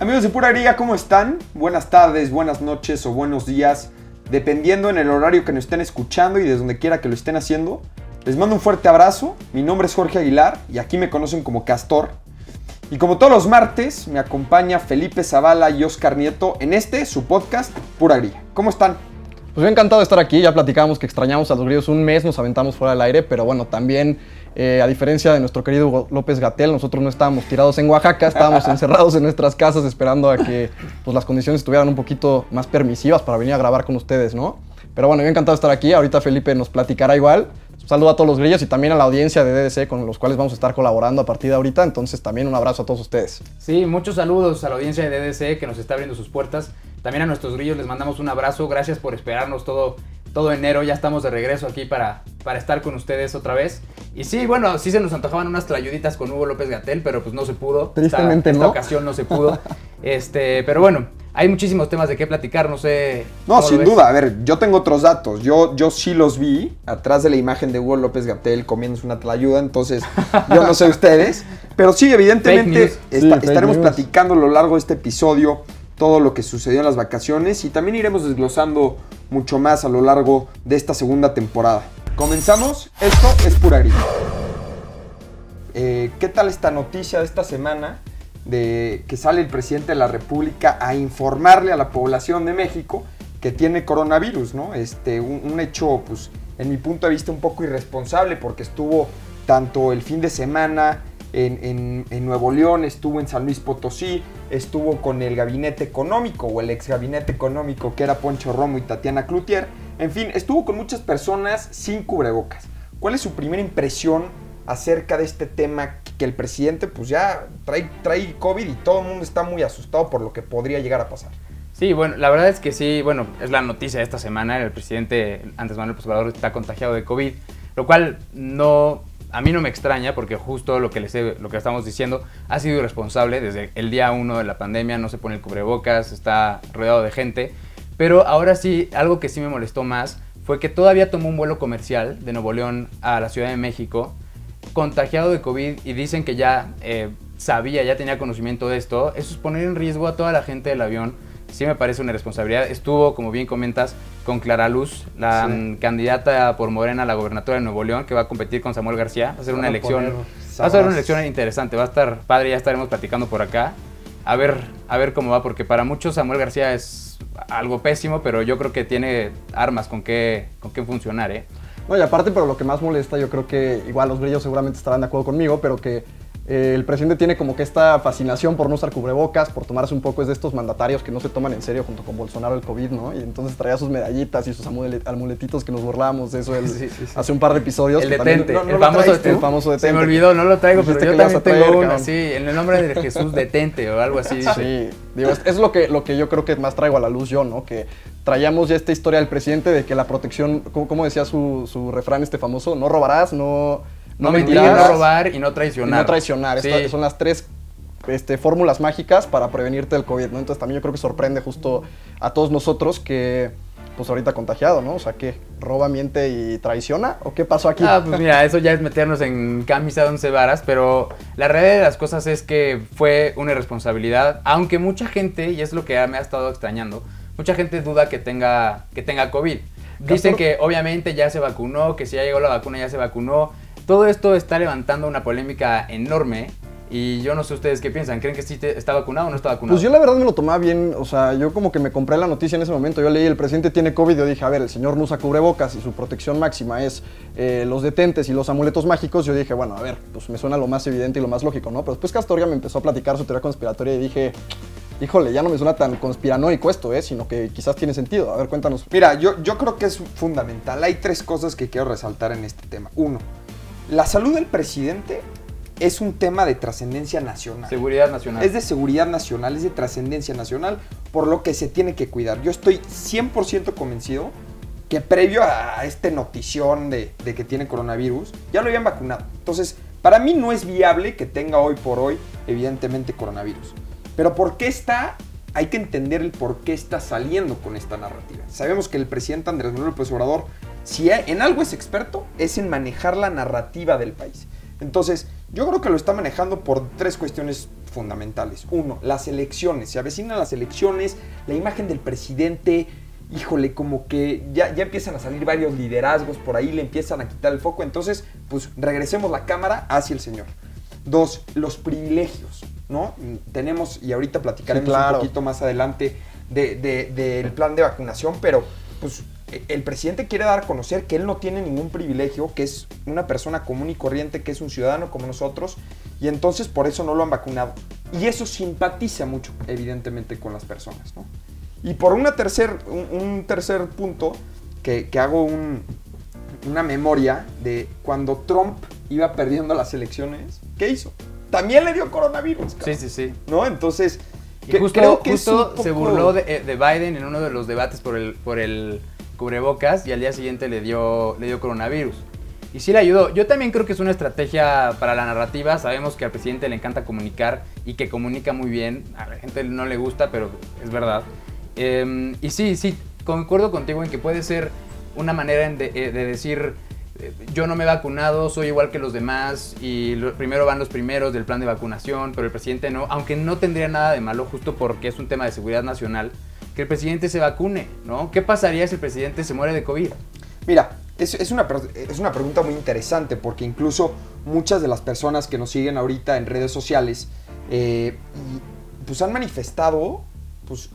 Amigos de Pura Alegría, ¿cómo están? Buenas tardes, buenas noches o buenos días, dependiendo en el horario que nos estén escuchando y desde donde quiera que lo estén haciendo. Les mando un fuerte abrazo, mi nombre es Jorge Aguilar y aquí me conocen como Castor. Y como todos los martes, me acompaña Felipe Zavala y Oscar Nieto en su podcast, Pura Alegría. ¿Cómo están? Pues yo encantado de estar aquí, ya platicábamos que extrañamos a los grillos un mes, nos aventamos fuera del aire, pero bueno, también a diferencia de nuestro querido Hugo López-Gatell, nosotros no estábamos tirados en Oaxaca, estábamos encerrados en nuestras casas esperando a que pues, las condiciones estuvieran un poquito más permisivas para venir a grabar con ustedes, ¿no? Pero bueno, yo encantado de estar aquí, ahorita Felipe nos platicará igual. Un saludo a todos los grillos y también a la audiencia de DDC con los cuales vamos a estar colaborando a partir de ahorita, entonces también un abrazo a todos ustedes. Sí, muchos saludos a la audiencia de DDC que nos está abriendo sus puertas. También a nuestros grillos les mandamos un abrazo, gracias por esperarnos todo enero, ya estamos de regreso aquí para estar con ustedes otra vez. Y sí, bueno, sí se nos antojaban unas tlayuditas con Hugo López-Gatell, pero pues no se pudo. Tristemente esta ocasión no se pudo. Pero bueno, hay muchísimos temas de qué platicar, no sé. No, sin duda, a ver, yo tengo otros datos. Yo sí los vi atrás de la imagen de Hugo López-Gatell comiéndose una tlayuda, entonces yo no sé ustedes. Pero sí, evidentemente estaremos platicando a lo largo de este episodio todo lo que sucedió en las vacaciones y también iremos desglosando mucho más a lo largo de esta segunda temporada. Comenzamos, esto es Pura Alegría. ¿Qué tal esta noticia de esta semana de que sale el presidente de la República a informarle a la población de México que tiene coronavirus, ¿no? Un hecho, pues, en mi punto de vista un poco irresponsable porque estuvo tanto el fin de semana en Nuevo León, estuvo en San Luis Potosí, estuvo con el gabinete económico o el ex gabinete económico que era Poncho Romo y Tatiana Cloutier. En fin, estuvo con muchas personas sin cubrebocas. ¿Cuál es su primera impresión acerca de este tema que el presidente pues ya trae COVID y todo el mundo está muy asustado por lo que podría llegar a pasar? Sí, bueno, la verdad es que sí, bueno, es la noticia de esta semana, el presidente Andrés Manuel López Obrador está contagiado de COVID, lo cual a mí no me extraña porque justo lo que estamos diciendo ha sido irresponsable desde el día 1 de la pandemia, no se pone el cubrebocas, está rodeado de gente, pero ahora sí, algo que sí me molestó más fue que todavía tomó un vuelo comercial de Nuevo León a la Ciudad de México, contagiado de COVID y dicen que ya ya tenía conocimiento de esto. Eso es poner en riesgo a toda la gente del avión. Sí me parece una irresponsabilidad. Estuvo, como bien comentas, con Clara Luz, la candidata por Morena a la gobernatura de Nuevo León, que va a competir con Samuel García. Va a ser una elección, interesante, va a estar padre, ya estaremos platicando por acá. A ver cómo va, porque para muchos Samuel García es algo pésimo, pero yo creo que tiene armas con qué funcionar, ¿eh? No, y aparte, pero lo que más molesta, yo creo que igual los grillos seguramente estarán de acuerdo conmigo, pero que el presidente tiene como que esta fascinación por no usar cubrebocas, por tomarse un poco, es de estos mandatarios que no se toman en serio junto con Bolsonaro el COVID, ¿no? Y entonces traía sus medallitas y sus amuletitos que nos burlábamos de eso hace un par de episodios. El detente, el famoso detente. Se me olvidó, no lo traigo, pero yo también tengo uno, sí, en el nombre de Jesús detente o algo así. Sí, digo, es lo que yo creo que más traigo a la luz yo, ¿no? Que traíamos ya esta historia del presidente de que la protección, como decía su refrán famoso, no robarás, no mentir, no robar y no traicionar. Y no traicionar. Sí. Estas son las tres fórmulas mágicas para prevenirte del COVID, ¿no? Entonces también yo creo que sorprende justo a todos nosotros que, pues ahorita contagiado, ¿no? O sea, ¿qué? ¿Roba, miente y traiciona? ¿O qué pasó aquí? Pues mira, eso ya es meternos en camisa de 11 varas, pero la realidad de las cosas es que fue una irresponsabilidad, aunque mucha gente, y es lo que me ha estado extrañando, mucha gente duda que tenga COVID. Dicen que obviamente ya se vacunó, que si ya llegó la vacuna ya se vacunó. Todo esto está levantando una polémica enorme y yo no sé ustedes qué piensan. ¿Creen que sí está vacunado o no está vacunado? Pues yo la verdad me lo tomaba bien, o sea, yo como que me compré la noticia en ese momento. Yo leí el presidente tiene COVID y yo dije, a ver, el señor no usa cubrebocas y su protección máxima es los detentes y los amuletos mágicos. Yo dije, bueno, a ver, pues me suena lo más evidente y lo más lógico, ¿no? Pero después Castorga me empezó a platicar su teoría conspiratoria y dije, híjole, ya no me suena tan conspiranoico esto, sino que quizás tiene sentido. A ver, cuéntanos. Mira, yo creo que es fundamental. Hay tres cosas que quiero resaltar en este tema. Uno, la salud del presidente es un tema de trascendencia nacional. Seguridad nacional. Es de seguridad nacional, es de trascendencia nacional, por lo que se tiene que cuidar. Yo estoy 100% convencido que previo a esta notición de que tiene coronavirus, ya lo habían vacunado. Entonces, para mí no es viable que tenga hoy por hoy, evidentemente, coronavirus. Pero ¿por qué está? Hay que entender el por qué está saliendo con esta narrativa. Sabemos que el presidente Andrés Manuel López Obrador, si en algo es experto, es en manejar la narrativa del país. Entonces, yo creo que lo está manejando por tres cuestiones fundamentales. Uno, las elecciones. Se avecinan las elecciones, la imagen del presidente, híjole, como que ya empiezan a salir varios liderazgos por ahí, le empiezan a quitar el foco. Entonces, pues regresemos la cámara hacia el señor. Dos, los privilegios, ¿no? Tenemos, y ahorita platicaremos un poquito más adelante del plan de vacunación, pero pues el presidente quiere dar a conocer que él no tiene ningún privilegio, que es una persona común y corriente, que es un ciudadano como nosotros, y entonces por eso no lo han vacunado. Y eso simpatiza mucho, evidentemente, con las personas, ¿no? Y por un tercer punto, que hago una memoria de cuando Trump iba perdiendo las elecciones, ¿qué hizo? También le dio coronavirus, cabrón, Sí. ¿no? Entonces, y justo se burló de Biden en uno de los debates por el cubrebocas y al día siguiente le dio coronavirus. Y sí le ayudó. Yo también creo que es una estrategia para la narrativa. Sabemos que al presidente le encanta comunicar y que comunica muy bien. A la gente no le gusta, pero es verdad. Y sí, concuerdo contigo en que puede ser una manera de decir yo no me he vacunado, soy igual que los demás y primero van los primeros del plan de vacunación, pero el presidente no, aunque no tendría nada de malo justo porque es un tema de seguridad nacional, que el presidente se vacune, ¿no? ¿Qué pasaría si el presidente se muere de COVID? Mira, es una pregunta muy interesante porque incluso muchas de las personas que nos siguen ahorita en redes sociales pues han manifestado, pues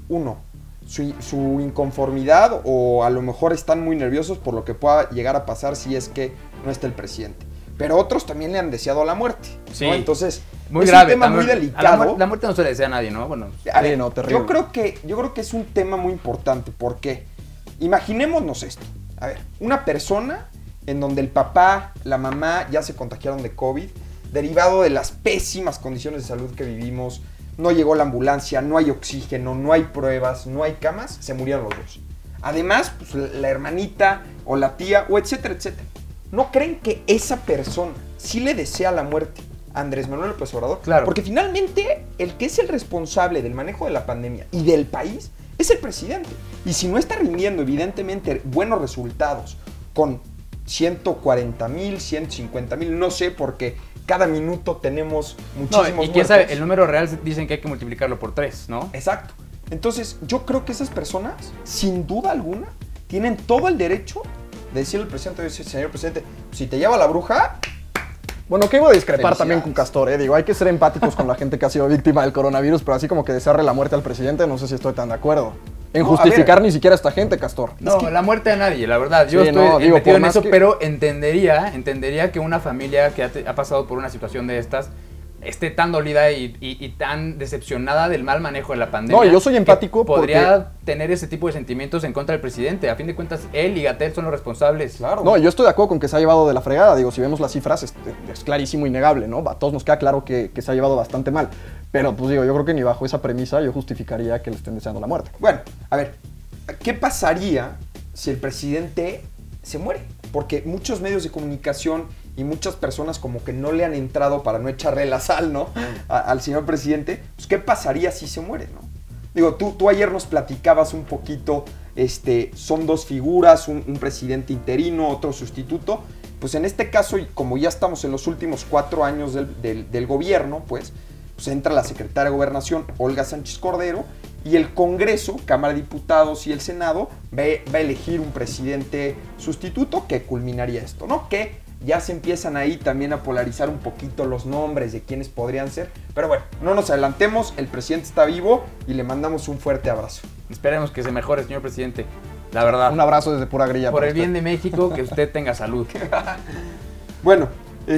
su inconformidad o a lo mejor están muy nerviosos por lo que pueda llegar a pasar si es que no está el presidente. Pero otros también le han deseado la muerte, ¿no? Sí. Entonces, muy es grave, un tema muy delicado. La muerte no se le desea a nadie, ¿no? Bueno, a ver, no, terrible. Yo creo que es un tema muy importante porque imaginémonos esto. A ver, una persona en donde el papá, la mamá ya se contagiaron de COVID, derivado de las pésimas condiciones de salud que vivimos. No llegó la ambulancia, no hay oxígeno, no hay pruebas, no hay camas, se murieron los dos. Además, pues la hermanita o la tía o etcétera, etcétera. ¿No creen que esa persona sí le desea la muerte a Andrés Manuel López Obrador? Claro. Porque finalmente el que es el responsable del manejo de la pandemia y del país es el presidente. Y si no está rindiendo evidentemente buenos resultados con 140,000, 150,000, no sé, porque cada minuto tenemos muchísimos muertos. Y quién sabe, el número real dicen que hay que multiplicarlo por 3, ¿no? Exacto. Entonces, yo creo que esas personas, sin duda alguna, tienen todo el derecho de decirle al presidente, señor presidente, si te lleva la bruja... Bueno, que iba a discrepar también con Castor, Digo, hay que ser empáticos con la gente que ha sido víctima del coronavirus, pero así como que desearle la muerte al presidente, no sé si estoy tan de acuerdo. En justificar ni siquiera a esta gente, Castor. No, es que la muerte de nadie, la verdad. Yo estoy metido en eso, pero entendería que una familia que ha pasado por una situación de estas esté tan dolida y tan decepcionada del mal manejo de la pandemia. No, yo soy empático podría tener ese tipo de sentimientos en contra del presidente. A fin de cuentas, él y Gatell son los responsables. Claro. No, yo estoy de acuerdo con que se ha llevado de la fregada. Digo, si vemos las cifras, es clarísimo y innegable, ¿no? A todos nos queda claro que se ha llevado bastante mal. Pero, pues digo, yo creo que ni bajo esa premisa yo justificaría que le estén deseando la muerte. Bueno, a ver, ¿qué pasaría si el presidente se muere? Porque muchos medios de comunicación y muchas personas como que no le han entrado para no echarle la sal, ¿no? Al señor presidente. Pues, ¿qué pasaría si se muere, no? Digo, tú ayer nos platicabas un poquito, son dos figuras, un presidente interino, otro sustituto. Pues en este caso, y como ya estamos en los últimos 4 años del gobierno, pues entra la secretaria de Gobernación, Olga Sánchez Cordero, y el Congreso, Cámara de Diputados y el Senado va a elegir un presidente sustituto que culminaría esto, ¿no? Que ya se empiezan ahí también a polarizar un poquito los nombres de quienes podrían ser. Pero bueno, no nos adelantemos, el presidente está vivo y le mandamos un fuerte abrazo. Esperemos que se mejore, señor presidente. La verdad. Un abrazo desde pura grilla. Por el bien de México, que usted tenga salud. Bueno,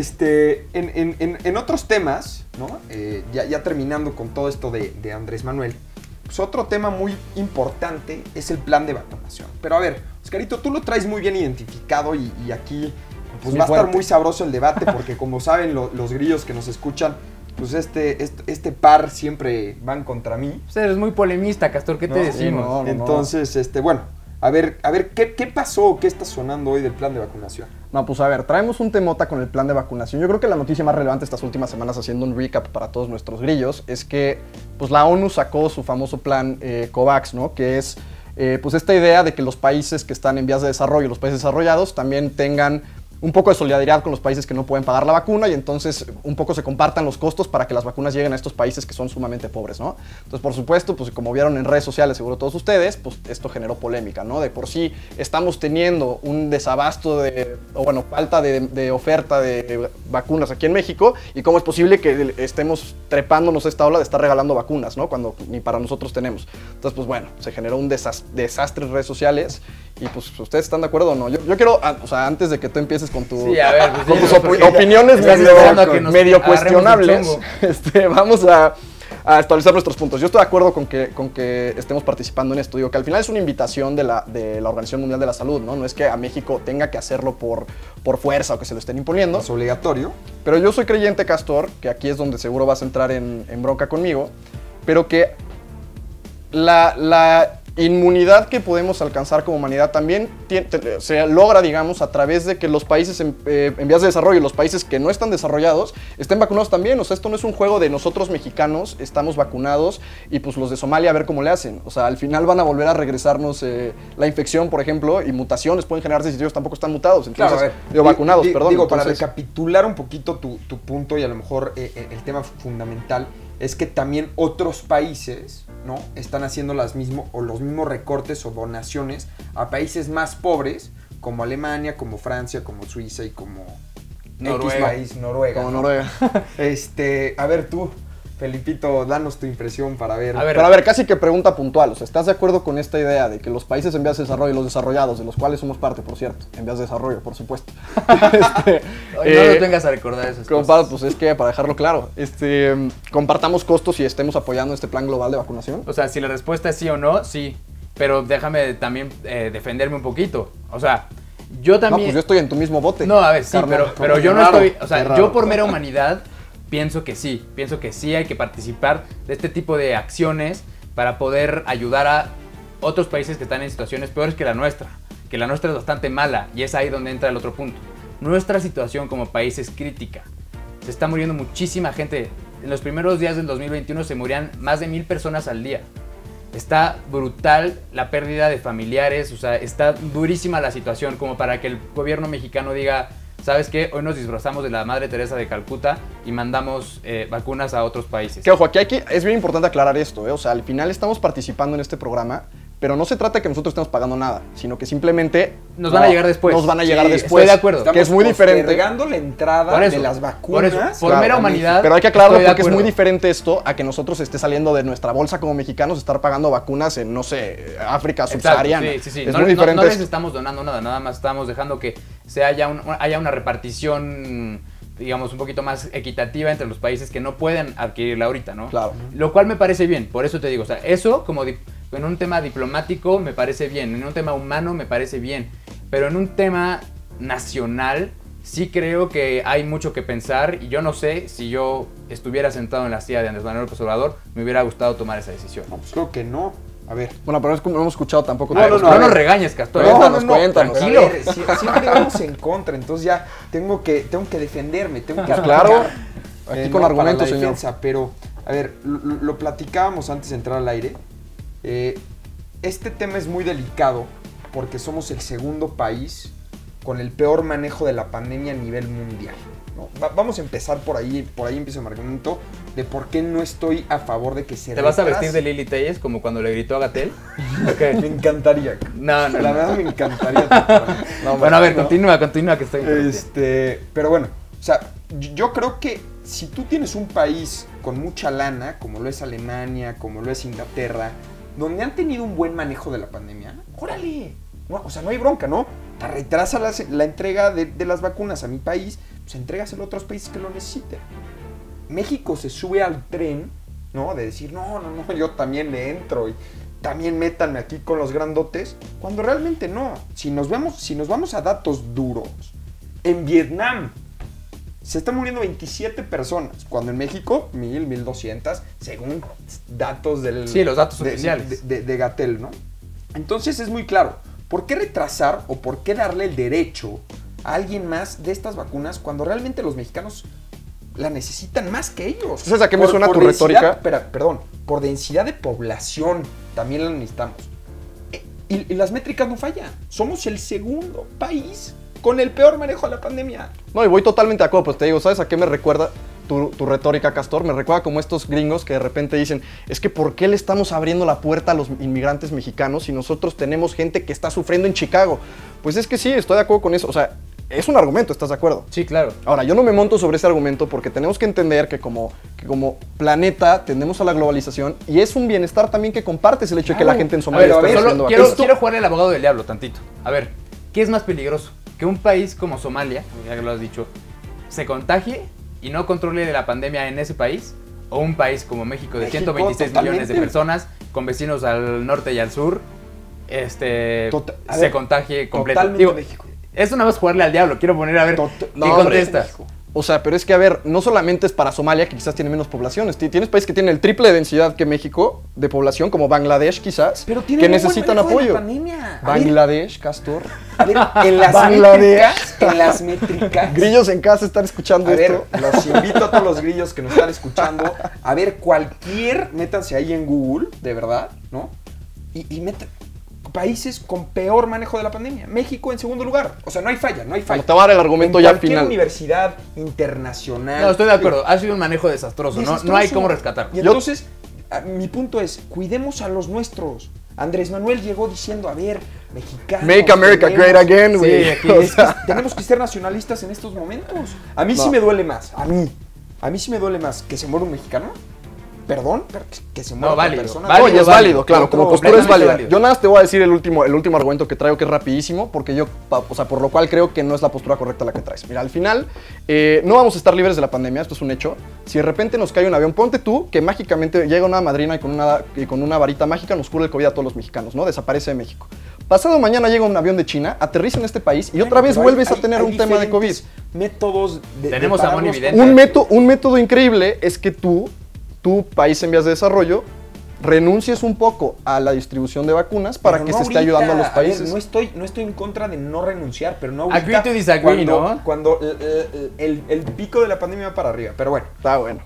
en otros temas, ¿no? Ya terminando con todo esto de Andrés Manuel, pues otro tema muy importante es el plan de vacunación. Pero a ver, Oscarito, tú lo traes muy bien identificado y aquí pues va a estar muy sabroso el debate porque como saben los grillos que nos escuchan, pues este par siempre van contra mí. Usted eres muy polemista, Castor, ¿qué te decimos? Entonces, bueno, a ver, ¿qué pasó? ¿Qué está sonando hoy del plan de vacunación? No, pues a ver, traemos un temota con el plan de vacunación. Yo creo que la noticia más relevante estas últimas semanas, haciendo un recap para todos nuestros grillos, es que pues la ONU sacó su famoso plan COVAX, ¿no? Que es pues esta idea de que los países que están en vías de desarrollo, los países desarrollados, también tengan un poco de solidaridad con los países que no pueden pagar la vacuna y entonces un poco se compartan los costos para que las vacunas lleguen a estos países que son sumamente pobres, ¿no? Entonces, por supuesto, pues como vieron en redes sociales, seguro todos ustedes, pues esto generó polémica, ¿no? De por sí estamos teniendo un desabasto falta de oferta de vacunas aquí en México, y cómo es posible que estemos trepándonos esta ola de estar regalando vacunas, ¿no? Cuando ni para nosotros tenemos. Entonces, pues bueno, se generó un desastre en redes sociales. Y pues, ¿ustedes están de acuerdo o no? Yo quiero, o sea, antes de que tú empieces con, sí, a ver, pues, con tus opiniones medio cuestionables, vamos a establecer nuestros puntos. Yo estoy de acuerdo con que estemos participando en esto. Digo que al final es una invitación de la Organización Mundial de la Salud, ¿no? No es que a México tenga que hacerlo por fuerza o que se lo estén imponiendo. Es obligatorio. Pero yo soy creyente, Castor, que aquí es donde seguro vas a entrar en bronca conmigo, pero que la inmunidad que podemos alcanzar como humanidad también se logra, digamos, a través de que los países en vías de desarrollo, los países que no están desarrollados, estén vacunados también. O sea, esto no es un juego de nosotros mexicanos estamos vacunados y pues los de Somalia a ver cómo le hacen. O sea, al final van a volver a regresarnos la infección, por ejemplo, y mutaciones pueden generarse si ellos tampoco están mutados. Entonces, claro, vacunados, perdón. Digo, entonces, para recapitular un poquito tu punto y a lo mejor el tema fundamental es que también otros países, ¿no?, están haciendo los mismos recortes o donaciones a países más pobres, como Alemania, como Francia, como Suiza y como Noruega. Noruega. Como ¿no? Noruega. A ver tú, Felipito, danos tu impresión para ver. Pero a ver, casi que pregunta puntual. O sea, ¿estás de acuerdo con esta idea de que los países en vías de desarrollo y los desarrollados, de los cuales somos parte, por cierto, en vías de desarrollo, por supuesto? No nos vengas a recordar esas cosas. Pues es que, para dejarlo claro, compartamos costos y estemos apoyando este plan global de vacunación. O sea, si la respuesta es sí o no, sí. Pero déjame también defenderme un poquito. O sea, yo también... No, pues yo estoy en tu mismo bote. No, a ver, sí, carnal, pero yo no estoy... O sea, raro. yo por mera humanidad pienso que sí hay que participar de este tipo de acciones para poder ayudar a otros países que están en situaciones peores que la nuestra es bastante mala, y es ahí donde entra el otro punto. Nuestra situación como país es crítica. Se está muriendo muchísima gente. En los primeros días del 2021 se morían más de 1000 personas al día. Está brutal la pérdida de familiares, o sea, está durísima la situación como para que el gobierno mexicano diga: ¿sabes qué? Hoy nos disfrazamos de la Madre Teresa de Calcuta y mandamos vacunas a otros países. Que ojo, aquí es bien importante aclarar esto, O sea, al final estamos participando en este programa, pero no se trata de que nosotros estemos pagando nada, sino que simplemente nos van a llegar después. Nos van a llegar después. Estoy de acuerdo. Estamos que es muy diferente. postergando la entrada de las vacunas. Por mera humanidad. Pero hay que aclararlo porque es muy diferente esto a que nosotros esté saliendo de nuestra bolsa como mexicanos estar pagando vacunas en, no sé, África subsahariana. Sí. Es muy diferente. No les estamos donando nada más estamos dejando que haya una repartición, digamos, un poquito más equitativa entre los países que no pueden adquirirla ahorita, ¿no? Claro. Lo cual me parece bien, por eso te digo, o sea, eso como en un tema diplomático me parece bien, en un tema humano me parece bien, pero en un tema nacional sí creo que hay mucho que pensar, y yo no sé si yo estuviera sentado en la silla de Andrés Manuel López Obrador, me hubiera gustado tomar esa decisión. No, pues creo que no. A ver. Bueno, pero no hemos escuchado tampoco. No nos regañes, Castor. Cuéntanos. Tranquilo. Siempre vamos en contra, entonces ya tengo que defenderme, tengo que claro, aquí con argumentos, para la señor. defensa, pero, a ver, lo platicábamos antes de entrar al aire. Este tema es muy delicado porque somos el segundo país con el peor manejo de la pandemia a nivel mundial, ¿no? Vamos a empezar por ahí empieza mi argumento de por qué no estoy a favor de que se ¿Te vas a vestir de Lili Telles como cuando le gritó a Gatell? Okay. Me encantaría. No. La verdad me encantaría. Bueno, a ver, continúa que estoy... Pero bueno, o sea, yo creo que si tú tienes un país con mucha lana, como lo es Alemania, como lo es Inglaterra, donde han tenido un buen manejo de la pandemia, ¡órale! No, o sea, no hay bronca, ¿no? Te retrasa la entrega de las vacunas a mi país, pues entrégaselo a otros países que lo necesiten. México se sube al tren, ¿no? De decir, no, yo también le entro y también métanme aquí con los grandotes, cuando realmente no. Si nos vamos a datos duros, en Vietnam se están muriendo 27 personas, cuando en México 1,200, según datos del... Sí, los datos oficiales. De Gatell, ¿no? Entonces es muy claro, ¿por qué retrasar o por qué darle el derecho a alguien más de estas vacunas cuando realmente los mexicanos la necesitan más que ellos? ¿Sabes a qué me suena tu retórica? Perdón, por densidad de población también la necesitamos. Y las métricas no fallan. Somos el segundo país con el peor manejo de la pandemia. No, y voy totalmente de acuerdo, pues te digo, ¿sabes a qué me recuerda tu retórica, Castor? Me recuerda como estos gringos que de repente dicen, es que ¿por qué le estamos abriendo la puerta a los inmigrantes mexicanos si nosotros tenemos gente que está sufriendo en Chicago? Pues es que sí, estoy de acuerdo con eso, o sea, es un argumento, ¿estás de acuerdo? Sí, claro. Ahora, yo no me monto sobre ese argumento porque tenemos que entender que como planeta tendemos a la globalización y es un bienestar también que compartes el hecho de que la gente en Somalia está solo haciendo quiero jugar el abogado del diablo tantito. A ver, ¿qué es más peligroso? Que un país como Somalia, ya que lo has dicho, se contagie y no controle la pandemia en ese país, o un país como México de 126 millones de personas, con vecinos al norte y al sur, se contagie completo. Digo, México. Eso nada más jugarle al diablo, quiero poner a ver quién contesta. O sea, pero es que, a ver, no solamente es para Somalia, que quizás tiene menos poblaciones. Tienes países que tienen el triple de densidad que México de población, como Bangladesh quizás, pero que necesitan apoyo. Bangladesh, Castor. A ver, en las métricas. Grillos en casa están escuchando esto. Los invito a todos los grillos que nos están escuchando a ver métanse ahí en Google, de verdad, ¿no? Y metan países con peor manejo de la pandemia. México en segundo lugar. O sea, no hay falla. Bueno, te voy a dar el argumento ya al final. Universidad internacional. No, estoy de acuerdo. Ha sido un manejo desastroso. No hay cómo rescatarlo. Y entonces, mi punto es, cuidemos a los nuestros. Andrés Manuel llegó diciendo, a ver, mexicanos. Make America great again, güey. Sí, tenemos que ser nacionalistas en estos momentos. A mí sí me duele más. A mí sí me duele más que se muera un mexicano. Perdón, pero que se muera una persona. Oye, es válido, claro, como postura es válida. Yo nada más te voy a decir el último argumento que traigo, que es rapidísimo, porque por lo cual creo que no es la postura correcta la que traes. Mira, al final, no vamos a estar libres de la pandemia, esto es un hecho. Si de repente nos cae un avión, ponte tú que mágicamente llega una madrina y con una varita mágica nos cura el COVID a todos los mexicanos, ¿no? Desaparece de México. Pasado mañana llega un avión de China, aterriza en este país y otra vez vuelves a tener un tema de COVID. Métodos tenemos a Moni Vidente. Un método increíble es que tu país en vías de desarrollo renuncies un poco a la distribución de vacunas para que se esté ayudando a los países. A ver, no estoy en contra de no renunciar, pero no ahorita. Agree to disagree, ¿no? Cuando el pico de la pandemia va para arriba, pero bueno. Está bueno.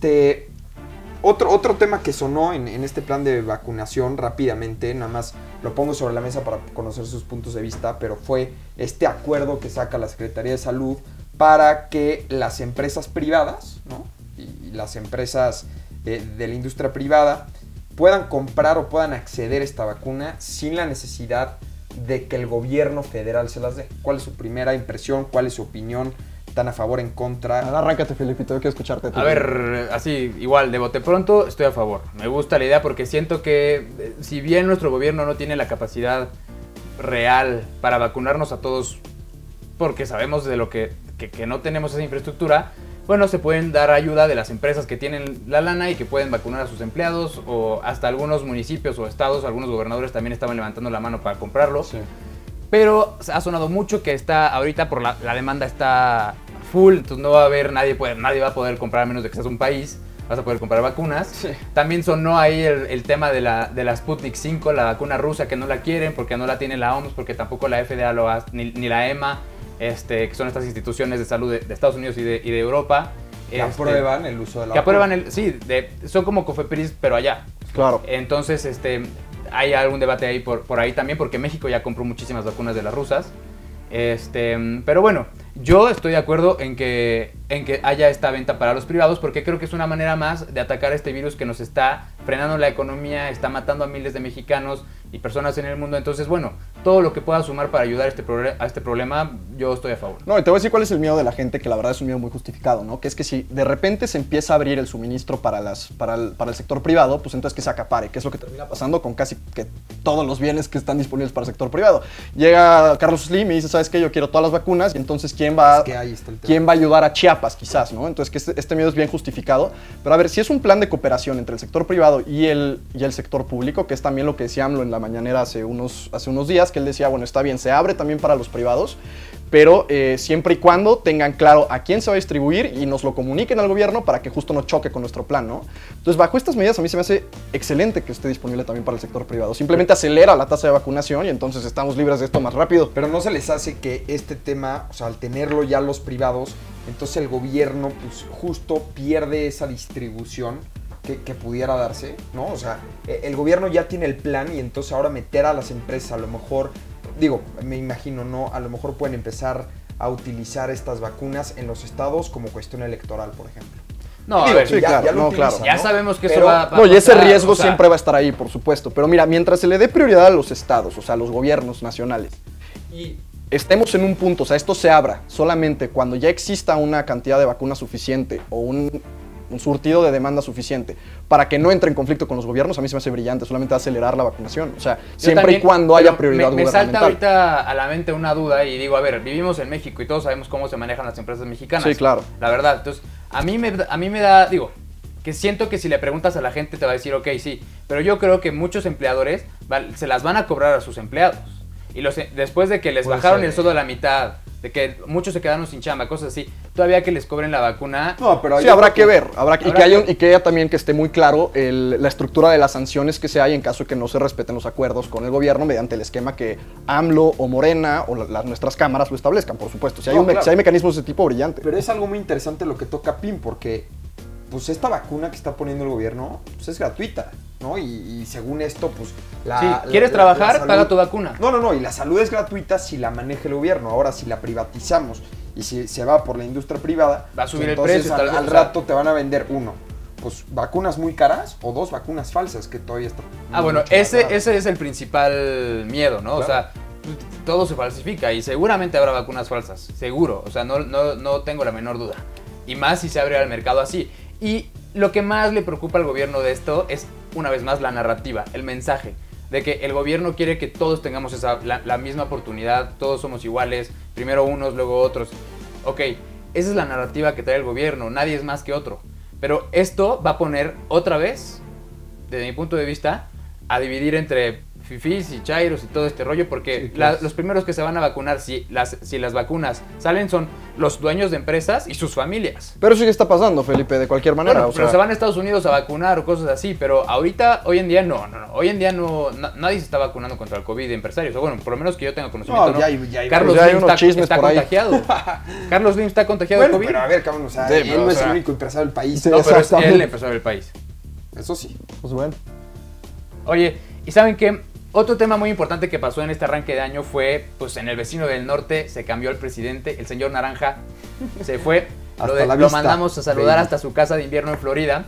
Otro tema que sonó en este plan de vacunación rápidamente, nada más lo pongo sobre la mesa para conocer sus puntos de vista, pero fue este acuerdo que saca la Secretaría de Salud para que las empresas privadas, ¿no? Y las empresas de la industria privada puedan comprar o puedan acceder a esta vacuna sin la necesidad de que el gobierno federal se las dé. ¿Cuál es su primera impresión? ¿Cuál es su opinión? ¿Están a favor, en contra? Arráncate, Felipito, yo quiero escucharte. A ver, así, igual, de bote pronto, estoy a favor. Me gusta la idea porque siento que si bien nuestro gobierno no tiene la capacidad real para vacunarnos a todos, porque sabemos de lo que no tenemos esa infraestructura, bueno, se pueden dar ayuda de las empresas que tienen la lana y que pueden vacunar a sus empleados, o hasta algunos municipios o estados, algunos gobernadores también estaban levantando la mano para comprarlo. Sí. Pero ha sonado mucho que ahorita por la demanda está full, entonces no va a haber, nadie va a poder comprar a menos de que seas un país, vas a poder comprar vacunas. Sí. También sonó ahí el tema de la Sputnik 5, la vacuna rusa, que no la quieren porque no la tiene la OMS, porque tampoco la FDA lo hace, ni la EMA. Que son estas instituciones de salud de Estados Unidos y de Europa. Que aprueban el uso de la vacuna. Que aprueban son como Cofepris, pero allá. Claro. Entonces, hay algún debate ahí por ahí también, porque México ya compró muchísimas vacunas de las rusas. Pero bueno, yo estoy de acuerdo en que haya esta venta para los privados, porque creo que es una manera más de atacar este virus que nos está frenando la economía, está matando a miles de mexicanos y personas en el mundo. Entonces, bueno, todo lo que pueda sumar para ayudar a este problema, yo estoy a favor. No, y te voy a decir cuál es el miedo de la gente, que la verdad es un miedo muy justificado, ¿no? Que es que si de repente se empieza a abrir el suministro para el sector privado, pues entonces que se acapare, que es lo que termina pasando con casi que todos los bienes que están disponibles para el sector privado. Llega Carlos Slim y dice, ¿sabes qué? Yo quiero todas las vacunas, y entonces ¿quién va a ayudar a Chiapas, quizás, ¿no? Entonces que este miedo es bien justificado. Pero a ver, si es un plan de cooperación entre el sector privado y el sector público, que es también lo que decía AMLO en la mañanera hace unos días, que él decía, bueno, está bien, se abre también para los privados, pero siempre y cuando tengan claro a quién se va a distribuir y nos lo comuniquen al gobierno para que justo no choque con nuestro plan, ¿no? Entonces, bajo estas medidas, a mí se me hace excelente que esté disponible también para el sector privado. Simplemente acelera la tasa de vacunación y entonces estamos libres de esto más rápido. Pero no se les hace que este tema, o sea, al tenerlo ya los privados, entonces el gobierno, pues, justo pierde esa distribución que pudiera darse, ¿no? O sea, el gobierno ya tiene el plan y entonces ahora meter a las empresas a lo mejor digo, me imagino, ¿no? A lo mejor pueden empezar a utilizar estas vacunas en los estados como cuestión electoral, por ejemplo. No, Digo, a ver, sí, claro, lo no, utilizan, claro. ya sabemos que Pero- eso va No, y ese pasar, riesgo o sea, siempre va a estar ahí, por supuesto. Pero mira, mientras se le dé prioridad a los estados, o sea, a los gobiernos nacionales, y estemos en un punto, o sea, esto se abra solamente cuando ya exista una cantidad de vacunas suficiente o un surtido de demanda suficiente para que no entre en conflicto con los gobiernos, a mí se me hace brillante, solamente acelerar la vacunación. O sea, Yo siempre también, y cuando pero haya prioridad me salta gubernamental. ahorita a la mente una duda y digo, a ver, vivimos en México y todos sabemos cómo se manejan las empresas mexicanas. Sí, claro. La verdad, entonces, a mí me da, digo, que siento que si le preguntas a la gente te va a decir, ok, sí, pero yo creo que muchos empleadores se las van a cobrar a sus empleados. Y después de que les Puede bajaron ser. el sueldo a la mitad, de que muchos se quedaron sin chamba, cosas así, todavía que les cobren la vacuna. No, pero Sí, yo habrá que creo ver, y que haya también que esté muy claro la estructura de las sanciones que se hay en caso de que no se respeten los acuerdos con el gobierno mediante el esquema que AMLO o Morena o nuestras cámaras lo establezcan, por supuesto. Si hay, No, claro. si hay mecanismos de ese tipo, brillante. Pero es algo muy interesante lo que toca PIN, porque pues esta vacuna que está poniendo el gobierno pues es gratuita, ¿no? Y según esto, pues Sí, ¿quieres trabajar? Paga tu vacuna. No, y la salud es gratuita si la maneja el gobierno. Ahora, si la privatizamos y si se va por la industria privada, Va a subir el entonces precio, al, tal vez, al o sea. rato te van a vender pues vacunas muy caras o 2 vacunas falsas que todavía están. Bueno, mucho más baratas. ese es el principal miedo, ¿no? Claro. O sea, todo se falsifica y seguramente habrá vacunas falsas, seguro. O sea, no tengo la menor duda. Y más si se abre al mercado así. Y lo que más le preocupa al gobierno de esto es, una vez más, la narrativa, el mensaje. De que el gobierno quiere que todos tengamos la misma oportunidad, todos somos iguales, primero unos, luego otros. Ok, esa es la narrativa que trae el gobierno, nadie es más que otro. Pero esto va a poner otra vez, desde mi punto de vista, a dividir entre fifís y chairos y todo este rollo, porque Sí, claro. los primeros que se van a vacunar, si las vacunas salen, son los dueños de empresas y sus familias. Pero eso ya está pasando, Felipe, de cualquier manera. Bueno, o pero sea, se van a Estados Unidos a vacunar o cosas así, pero hoy en día no. Hoy en día nadie se está vacunando contra el COVID de empresarios. O bueno, por lo menos que yo tenga conocimiento, No, ¿no? ya hay Carlos ya hay Slim unos chismes está por ahí. contagiado. Carlos Slim está contagiado Bueno, de COVID. pero a ver, cabrón, o sea, Sí, él pero, no o es sea, el único empresario del país. Sí, No, pero es exactamente. el empresario del país. Eso sí. pues bueno. Oye, ¿y saben qué? Otro tema muy importante que pasó en este arranque de año fue, pues en el vecino del norte se cambió el presidente, el señor Naranja se fue, Hasta la lo vista, mandamos a saludar baby. hasta su casa de invierno en Florida.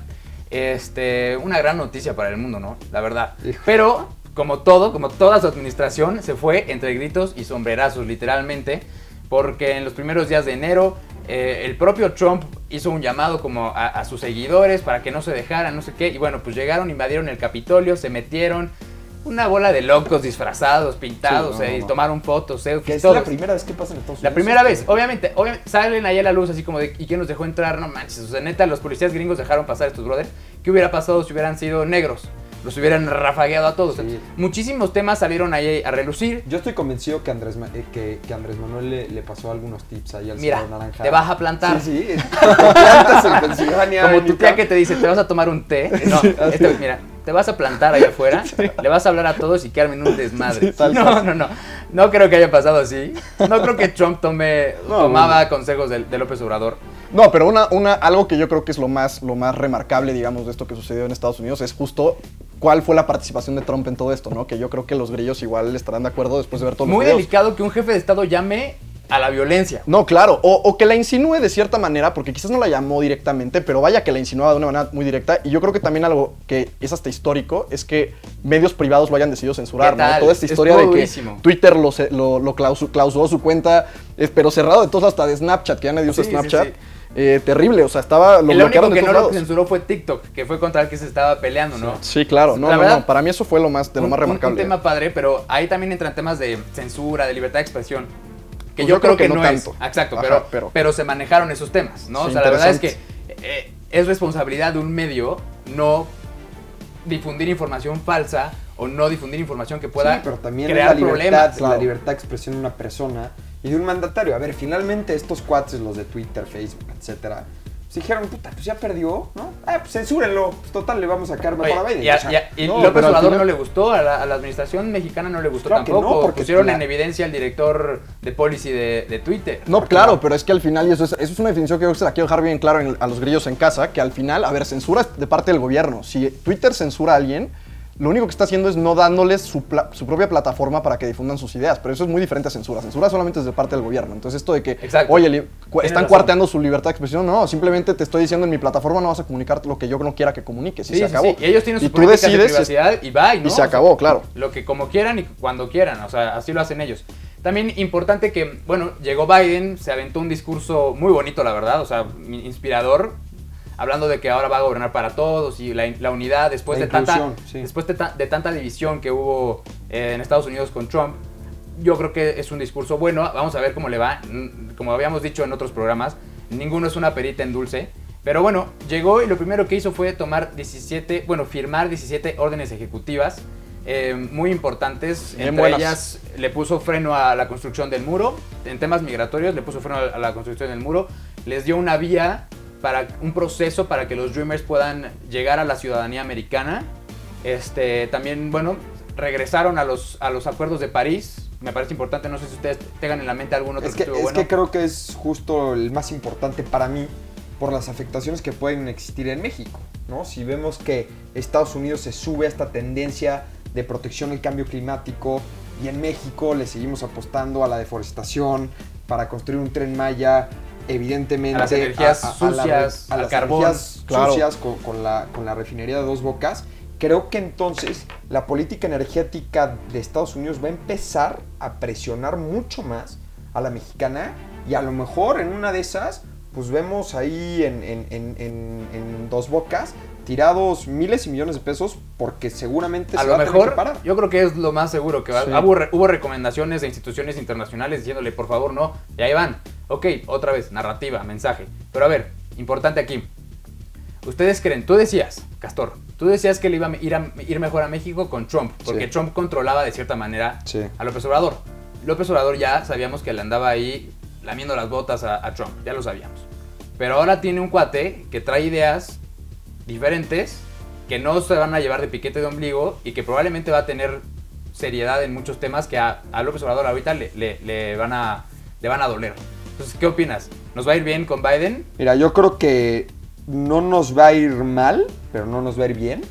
Una gran noticia para el mundo, ¿no? La verdad. Hijo. Pero, como toda su administración, se fue entre gritos y sombrerazos, literalmente, porque en los primeros días de enero, el propio Trump hizo un llamado como a sus seguidores para que no se dejaran, no sé qué, y bueno, pues llegaron, invadieron el Capitolio, se metieron, una bola de locos disfrazados, pintados, Sí, no, y no. tomaron fotos, Que selfies, es todo. la primera vez que pasa en Estados La Unidos. primera vez, obviamente salen ahí a la luz así como de, ¿y quién nos dejó entrar? No manches, o sea, neta, los policías gringos dejaron pasar a estos brothers. ¿Qué hubiera pasado si hubieran sido negros? Los hubieran rafagueado a todos. Sí. Muchísimos temas salieron ahí a relucir. Yo estoy convencido que Andrés Manuel le pasó algunos tips ahí al Mira, señor Naranja. te vas a plantar. Sí, sí. Te plantas en Pensilvania. Como tu Benito. tía que te dice, te vas a tomar un té. No, mira, te vas a plantar allá afuera, le vas a hablar a todos y que armen un desmadre. Sí, tal no, cual. no, no. No creo que haya pasado así. No creo que Trump tomaba consejos de López Obrador. No, pero algo que yo creo que es lo más remarcable, digamos, de esto que sucedió en Estados Unidos es justo cuál fue la participación de Trump en todo esto, ¿no? Que yo creo que los grillos igual estarán de acuerdo después de ver todos los Muy videos. delicado que un jefe de Estado llame a la violencia. No, claro, o que la insinúe de cierta manera, porque quizás no la llamó directamente, pero vaya que la insinuaba de una manera muy directa. Y yo creo que también algo que es hasta histórico es que medios privados lo hayan decidido censurar, ¿Qué ¿no? tal? Toda esta historia Estuvo de que durísimo. Twitter lo clausuró su cuenta, pero cerrado de todos, hasta de Snapchat, que ya nadie usa Sí, Snapchat. sí, Terrible, o sea, lo El único bloquearon de que todos no lo lados. censuró fue TikTok, que fue contra el que se estaba peleando, ¿no? Sí, claro, La no, verdad, para mí eso fue lo más remarcable. Un tema padre, pero ahí también entran temas de censura, de libertad de expresión. Que Pues yo creo que no tanto. es. Exacto, Ajá, pero se manejaron esos temas, ¿no? Sí, o sea, la verdad es que interesante. es responsabilidad de un medio no difundir información falsa o no difundir información que pueda Sí, pero también crear la libertad, problemas. claro. la libertad de expresión de una persona y de un mandatario. A ver, finalmente estos cuates, los de Twitter, Facebook, etcétera, pues dijeron, puta, pues ya perdió, ¿no? Pues censúrenlo, pues total, le vamos a sacar mejor a Biden. O sea, Y no, López pero al Obrador final- no le gustó, a la administración mexicana no le gustó Claro que tampoco. no, porque pusieron la- en evidencia al director de policy de Twitter. No, claro, pero es que al final, y eso es una definición que yo se la quiero dejar bien claro a los grillos en casa, que al final, a ver, censura es de parte del gobierno. Si Twitter censura a alguien, lo único que está haciendo es no dándoles su propia plataforma para que difundan sus ideas, pero eso es muy diferente a censura. Censura solamente es de parte del gobierno. Entonces esto de que, Exacto. oye, están cuarteando su libertad de expresión, no, simplemente te estoy diciendo en mi plataforma no vas a comunicar lo que yo no quiera que comuniques, y se acabó. Sí. Y ellos tienen sus tú políticas decides de privacidad y bye, ¿no? Y se acabó, claro. Lo que como quieran y cuando quieran, o sea, así lo hacen ellos. También importante que, bueno, llegó Biden, se aventó un discurso muy bonito, la verdad, o sea, inspirador, hablando de que ahora va a gobernar para todos y la unidad después, después de tanta división que hubo en Estados Unidos con Trump. Yo creo que es un discurso bueno, vamos a ver cómo le va. Como habíamos dicho en otros programas, ninguno es una perita en dulce. Pero bueno, llegó y lo primero que hizo fue firmar 17 órdenes ejecutivas muy importantes. Entre ellas le puso freno a la construcción del muro. En temas migratorios le puso freno a la construcción del muro. Les dio una vía para un proceso para que los Dreamers puedan llegar a la ciudadanía americana. También, bueno, regresaron a los acuerdos de París. Me parece importante, no sé si ustedes tengan en la mente algún otro que estuvo bueno. Es que creo que es justo el más importante para mí por las afectaciones que pueden existir en México, ¿no? Si vemos que Estados Unidos se sube a esta tendencia de protección al cambio climático y en México le seguimos apostando a la deforestación para construir un Tren Maya, evidentemente a las energías sucias, al carbón, energías sucias con la refinería de Dos Bocas. Creo que entonces la política energética de Estados Unidos va a empezar a presionar mucho más a la mexicana y a lo mejor en una de esas pues vemos ahí en Dos Bocas tirados miles y millones de pesos porque seguramente a se lo va a tener que parar. Yo creo que es lo más seguro que va. Sí. Hubo recomendaciones de instituciones internacionales diciéndole por favor no, y ahí van. Ok, otra vez, narrativa, mensaje. Pero a ver, importante aquí. Ustedes creen, tú decías, Castor, que le iba a ir mejor a México con Trump, porque sí. Trump controlaba de cierta manera Sí. a López Obrador. López Obrador ya sabíamos que le andaba ahí lamiendo las botas a Trump, ya lo sabíamos. Pero ahora tiene un cuate que trae ideas diferentes, que no se van a llevar de piquete de ombligo y que probablemente va a tener seriedad en muchos temas que a López Obrador ahorita le van a doler. Entonces, ¿qué opinas? ¿Nos va a ir bien con Biden? Mira, yo creo que no nos va a ir mal, pero no nos va a ir bien.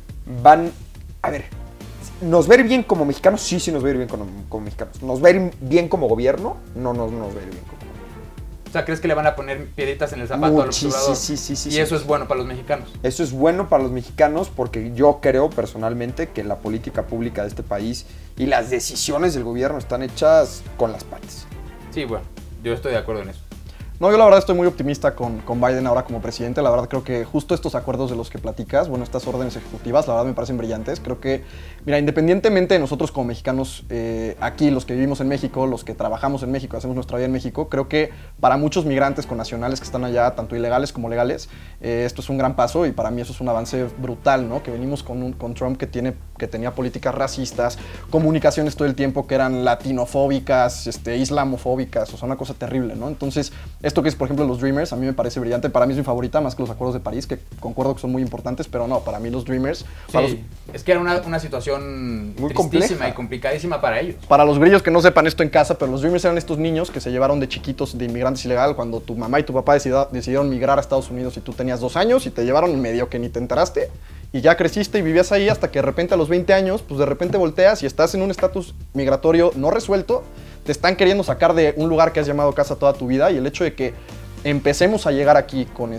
¿Nos va a ir bien como mexicanos? Sí, nos va a ir bien como mexicanos. ¿Nos va a ir bien como gobierno? No nos va a ir bien como gobierno. O sea, ¿crees que le van a poner piedritas en el zapato a López Obrador? Sí. Y eso es bueno para los mexicanos. Eso es bueno para los mexicanos porque yo creo personalmente que la política pública de este país y las decisiones del gobierno están hechas con las patas. Sí, bueno, yo estoy de acuerdo en eso. No, yo la verdad estoy muy optimista con Biden ahora como presidente. La verdad creo que justo estos acuerdos de los que platicas, bueno, estas órdenes ejecutivas, la verdad me parecen brillantes. Creo que, mira, independientemente de nosotros como mexicanos, aquí, los que vivimos en México, los que trabajamos en México, hacemos nuestra vida en México, creo que para muchos migrantes con nacionales que están allá, tanto ilegales como legales, esto es un gran paso y para mí eso es un avance brutal, ¿no? Que venimos con Trump que tenía políticas racistas, comunicaciones todo el tiempo que eran latinofóbicas, islamofóbicas, o sea, una cosa terrible, ¿no? Entonces, esto que es, por ejemplo, los Dreamers, a mí me parece brillante. Para mí es mi favorita, más que los acuerdos de París, que concuerdo que son muy importantes, pero no, para mí los Dreamers... Sí, es que era una situación muy tristísima y complicadísima para ellos. Para los grillos que no sepan esto en casa, pero los Dreamers eran estos niños que se llevaron de chiquitos de inmigrantes ilegal cuando tu mamá y tu papá decidieron migrar a Estados Unidos y tú tenías 2 años y te llevaron en medio que ni te enteraste y ya creciste y vivías ahí hasta que de repente a los 20 años, pues de repente volteas y estás en un estatus migratorio no resuelto, te están queriendo sacar de un lugar que has llamado casa toda tu vida y el hecho de que empecemos a llegar aquí con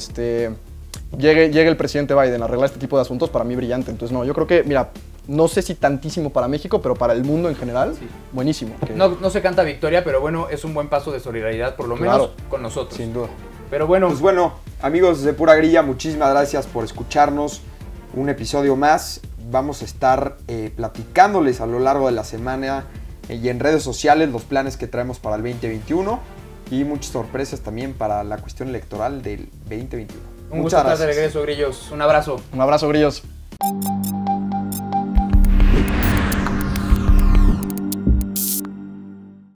llegue el presidente Biden a arreglar este tipo de asuntos, para mí brillante. Entonces no, yo creo que, mira, no sé si tantísimo para México, pero para el mundo en general, sí. Buenísimo. No se canta victoria, pero bueno, es un buen paso de solidaridad, por lo menos con nosotros. Sin duda. Pero bueno. Pues bueno, amigos de Pura Grilla, muchísimas gracias por escucharnos. Un episodio más. Vamos a estar platicándoles a lo largo de la semana y en redes sociales los planes que traemos para el 2021 y muchas sorpresas también para la cuestión electoral del 2021. Un gusto estar de regreso, Grillos. Un abrazo. Un abrazo, Grillos.